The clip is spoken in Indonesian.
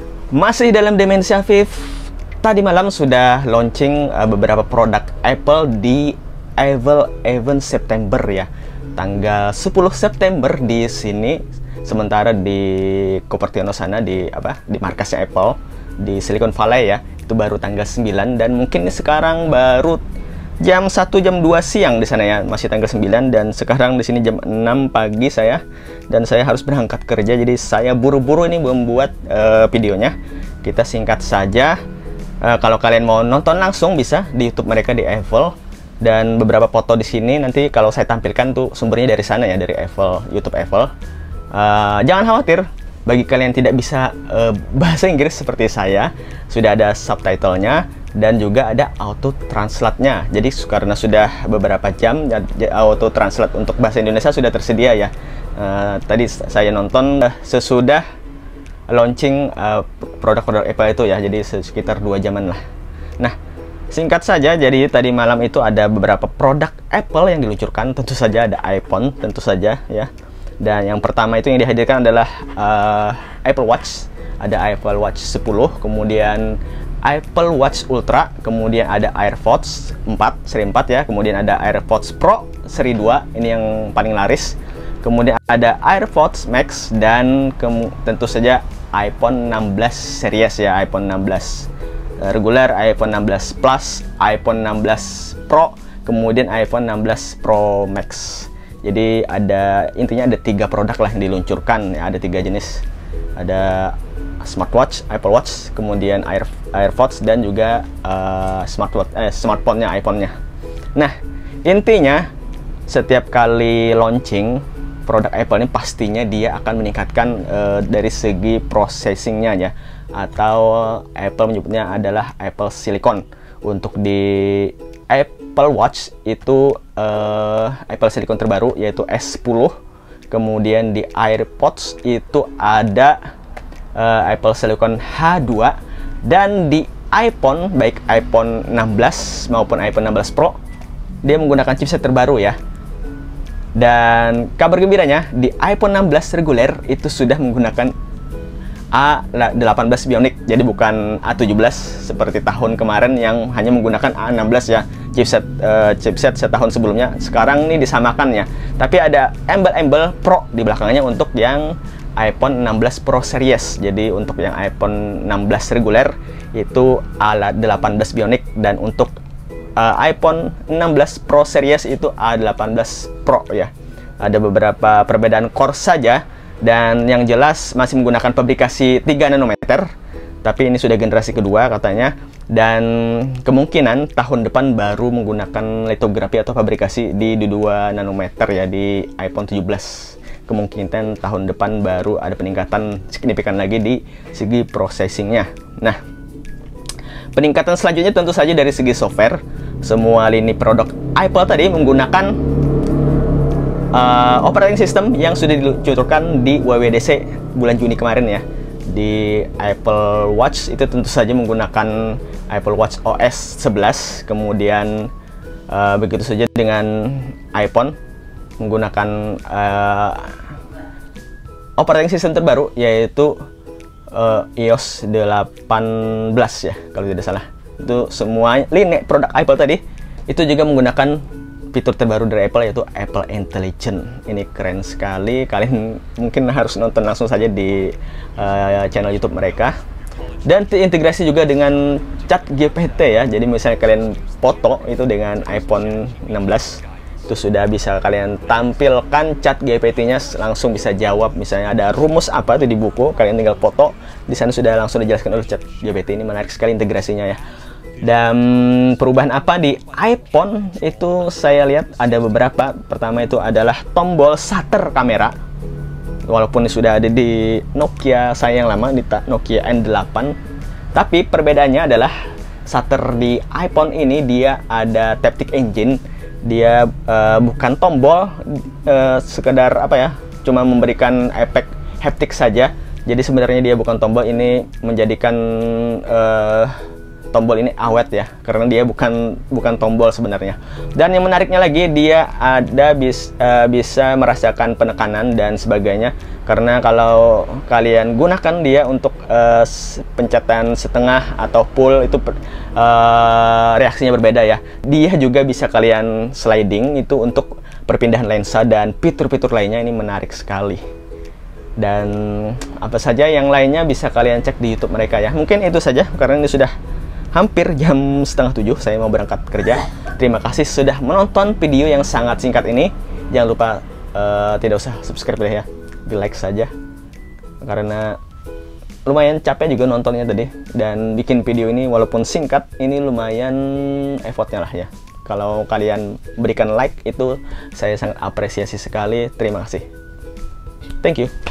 Masih dalam Demensia Viv, tadi malam sudah launching beberapa produk Apple di Apple Event September ya. Tanggal 10 September di sini, sementara di Cupertino sana di markasnya Apple di Silicon Valley ya, itu baru tanggal 9, dan mungkin sekarang baru jam 1 jam 2 siang di sana ya, masih tanggal 9, dan sekarang di sini jam 6 pagi saya, dan saya harus berangkat kerja, jadi saya buru-buru ini membuat videonya. Kita singkat saja. Kalau kalian mau nonton langsung bisa di YouTube mereka di Apple, dan beberapa foto di sini nanti kalau saya tampilkan tuh sumbernya dari sana ya, dari Apple, YouTube Apple. Jangan khawatir, bagi kalian yang tidak bisa bahasa Inggris seperti saya, sudah ada subtitlenya dan juga ada auto translate-nya. Jadi karena sudah beberapa jam, auto translate untuk bahasa Indonesia sudah tersedia ya. Tadi saya nonton sesudah launching produk-produk Apple itu ya, jadi sekitar 2 jaman lah. Nah, singkat saja, jadi tadi malam itu ada beberapa produk Apple yang diluncurkan. Tentu saja ada iPhone, tentu saja ya. Dan yang pertama itu yang dihadirkan adalah Apple Watch. Ada Apple Watch 10, kemudian Apple Watch Ultra, kemudian ada AirPods 4, seri 4 ya, kemudian ada AirPods Pro seri 2, ini yang paling laris. Kemudian ada AirPods Max, dan tentu saja iPhone 16 series ya, iPhone 16 reguler, iPhone 16 Plus, iPhone 16 Pro, kemudian iPhone 16 Pro Max. Jadi intinya ada 3 produk lah yang diluncurkan ya, ada 3 jenis. Ada smartwatch, Apple Watch, kemudian AirPods, dan juga smartphone-nya, iPhone-nya. Nah, intinya setiap kali launching produk Apple ini pastinya dia akan meningkatkan dari segi processing-nya ya, atau Apple menyebutnya adalah Apple Silicon. Untuk di Apple Watch itu Apple Silicon terbaru yaitu S10. Kemudian di AirPods itu ada Apple Silicon H2, dan di iPhone, baik iPhone 16 maupun iPhone 16 Pro, dia menggunakan chipset terbaru ya. Dan kabar gembiranya, di iPhone 16 reguler itu sudah menggunakan A18 Bionic, jadi bukan A17 seperti tahun kemarin yang hanya menggunakan A16 ya, chipset setahun sebelumnya. Sekarang ini disamakan ya, tapi ada embel-embel Pro di belakangnya untuk yang iPhone 16 Pro series. Jadi untuk yang iPhone 16 reguler itu A18 Bionic, dan untuk iPhone 16 Pro series itu A18 Pro ya. Ada beberapa perbedaan core saja, dan yang jelas masih menggunakan pabrikasi 3 nanometer, tapi ini sudah generasi kedua katanya, dan kemungkinan tahun depan baru menggunakan litografi atau pabrikasi di 2 nanometer ya di iPhone 17. Kemungkinan tahun depan baru ada peningkatan signifikan lagi di segi processingnya. Nah, peningkatan selanjutnya tentu saja dari segi software. Semua lini produk Apple tadi menggunakan operating system yang sudah diluncurkan di WWDC bulan Juni kemarin ya. Di Apple Watch itu tentu saja menggunakan Apple Watch OS 11, kemudian begitu saja dengan iPhone menggunakan operating system terbaru yaitu iOS 18 ya kalau tidak salah. Itu semua lini produk Apple tadi itu juga menggunakan fitur terbaru dari Apple, yaitu Apple Intelligence. Ini keren sekali, kalian mungkin harus nonton langsung saja di channel YouTube mereka. Dan terintegrasi juga dengan Chat GPT ya, jadi misalnya kalian foto itu dengan iPhone 16, itu sudah bisa kalian tampilkan Chat GPT-nya, langsung bisa jawab. Misalnya ada rumus apa itu di buku, kalian tinggal foto, di sana sudah langsung dijelaskan oleh Chat GPT. Ini menarik sekali integrasinya ya. Dan perubahan apa di iPhone itu saya lihat ada beberapa. Pertama itu adalah tombol shutter kamera. Walaupun sudah ada di Nokia saya yang lama, di Nokia N8, tapi perbedaannya adalah shutter di iPhone ini dia ada Taptic Engine. Dia bukan tombol sekedar apa ya, cuma memberikan efek haptik saja. Jadi sebenarnya dia bukan tombol, ini menjadikan tombol ini awet ya, karena dia bukan tombol sebenarnya. Dan yang menariknya lagi, dia ada bisa merasakan penekanan dan sebagainya. Karena kalau kalian gunakan dia untuk pencatan setengah atau full itu reaksinya berbeda ya. Dia juga bisa kalian sliding itu untuk perpindahan lensa dan fitur-fitur lainnya. Ini menarik sekali. Dan apa saja yang lainnya bisa kalian cek di YouTube mereka ya. Mungkin itu saja karena ini sudah hampir jam 6:30 saya mau berangkat kerja. Terima kasih sudah menonton video yang sangat singkat ini. Jangan lupa tidak usah subscribe ya, di like saja karena lumayan capek juga nontonnya tadi. Dan bikin video ini walaupun singkat ini lumayan effortnya lah ya. Kalau kalian berikan like itu saya sangat apresiasi sekali. Terima kasih. Thank you.